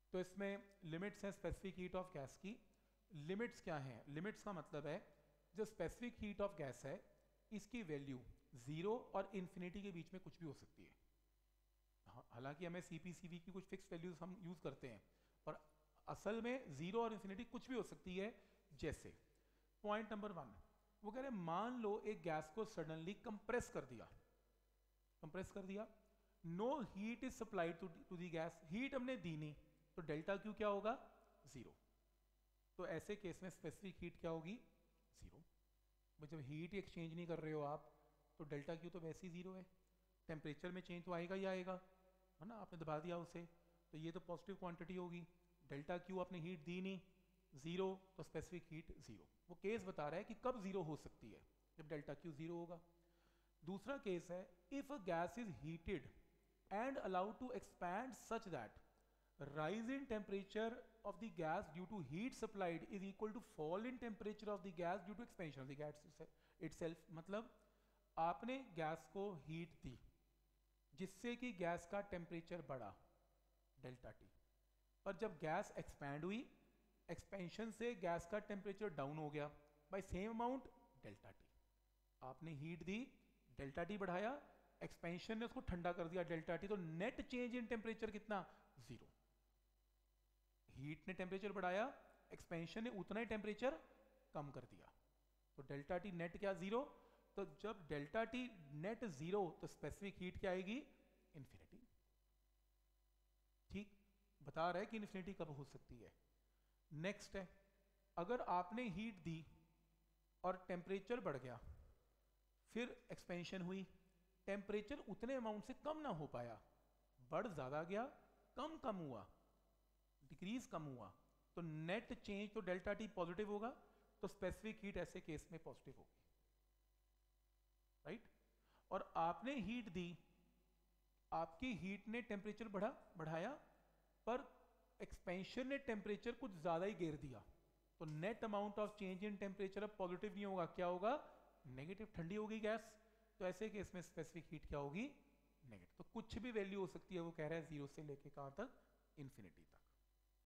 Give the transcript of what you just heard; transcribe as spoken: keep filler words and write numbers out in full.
तो इसमें लिमिट्स हैं स्पेसिफिक हीट ऑफ गैस की। लिमिट्स क्या हैं? लिमिट्स का मतलब है जो स्पेसिफिक हीट ऑफ गैस है इसकी वैल्यू जीरो और इन्फिनिटी के बीच में कुछ भी हो सकती है। हालांकि हमें सीपीसीवी की कुछ फिक्स वैल्यूज हम यूज करते हैं, पर असल में जीरो और इन्फिनिटी कुछ भी हो सकती है। जैसे पॉइंट नंबर वन, वो कह रहे हैं मान लो एक गैस को सडनली कंप्रेस कर दिया, कंप्रेस कर दिया, no heat is supplied to to the gas, heat हमने दी नहीं, तो डेल्टा क्यू क्या होगा? जीरो। तो ऐसे केस में स्पेसिफिक हीट क्या होगी? जीरो। जब हीट एक्सचेंज नहीं कर रहे हो आप, तो डेल्टा क्यू तो वैसे ही जीरो है। टेम्परेचर में चेंज तो आएगा ही आएगा, है ना, आपने दबा दिया उसे, तो ये तो पॉजिटिव क्वांटिटी होगी। डेल्टा क्यू आपने हीट दी नहीं, जीरो, तो स्पेसिफिक हीट जीरो। वो केस बता रहा है कि कब जीरो हो सकती है, जब डेल्टा क्यू जीरो होगा। दूसरा केस है if a gas is heated and allowed to expand such that rise in temperature of the gas due to heat supplied is equal to fall in temperature of the gas due to expansion of the gas itself। मतलब आपने gas को heat दी जिससे कि gas का temperature बढ़ा, delta T, पर जब gas expand हुई, एक्सपेंशन से गैस का टेम्परेचर डाउन हो गया by same amount, delta T. आपने हीट दी, डेल्टा टी बढ़ाया, एक्सपेंशन ने उसको ठंडा कर दिया, डेल्टा टी, तो नेट चेंज इन टेम्परेचर कितना? जीरो। हीट ने टेम्परेचर बढ़ाया, एक्सपेंशन ने उतना ही टेम्परेचर कम कर दिया, तो डेल्टा टी नेट क्या? जीरो। तो जब डेल्टा टी नेट जीरो, तो स्पेसिफिक हीट क्या आएगी? इन्फिनिटी। ठीक, बता रहा है कि इन्फिनिटी कब हो सकती है। नेक्स्ट है, अगर आपने हीट दी और टेम्परेचर बढ़ गया, फिर एक्सपेंशन हुई, टेम्परेचर उतने अमाउंट से कम ना हो पाया, बढ़ ज्यादा गया, कम कम हुआ, डिक्रीज कम हुआ, तो नेट चेंज तो डेल्टा टी पॉजिटिव होगा, तो स्पेसिफिक हीट ऐसे केस में पॉजिटिव होगी, राइट। और आपने हीट दी, आपकी हीट ने टेम्परेचर बढ़ा बढ़ाया, पर एक्सपेंशन ने टेम्परेचर कुछ ज्यादा ही गिर दिया, तो net amount of change in temperature अब पॉजिटिव नहीं होगा, क्या होगा? नेगेटिव, ठंडी होगी गैस, तो ऐसे केस में स्पेसिफिक हीट क्या होगी? नेगेटिव। तो कुछ भी वैल्यू हो सकती है, वो कह रहा है जीरो से लेके कहां तक? इन्फिनिटी तक।